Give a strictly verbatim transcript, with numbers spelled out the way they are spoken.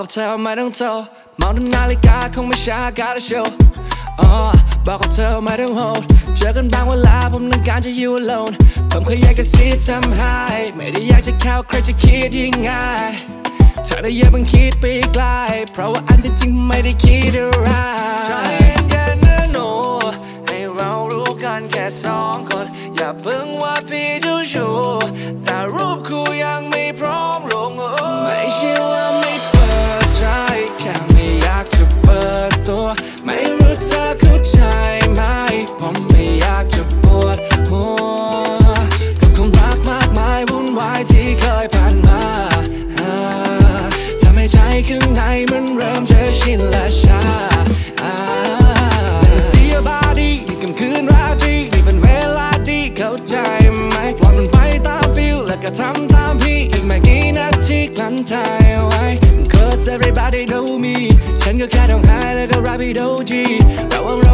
เธอไม่ต้องโทรมองดูนาฬิกาคงไม่ช้า gotta show อ๋อบอกกับเธอไม่ต้อง hold เจอกันบางเวลาผมต้องการจะ you alone ผมแค่อยากจะ see some high ไม่ได้อยากจะเข้าใครจะคิดยังไงเธอได้อย่าเพิ่งคิดไปไกลเพราะว่าอันที่จริงไม่ได้คิดอะไรใจเย็นๆนะหนูให้เรารู้กันแค่สองคนอย่าเพิ่งว่าพี่เจ้าชู้แต่รูปคู่ยังไม่พร้อมลงไม่ใช่ว่าไม่เปิดใจแค่ไม่อยากจะเปิดตัวไม่รู้เธอเข้าใจไหมผมไม่อยากจะปวดหัวกับความรักมากมายวุ่นวายที่เคยผ่านมาทำให้ใจข้างในมันเริ่มจะชินและชาเสียบาดีนี่กลางคืนราตรีนี่เป็นเวลาดีเข้าใจไหมปล่อยมันไปตามฟิลแล้วก็ทำตามพี่อีกไม่กี่นาทีกลั้นใจไว้ Cause everybody know me ฉันก็แค่ต้องหายแล้วก็รับพี่โดจีเรา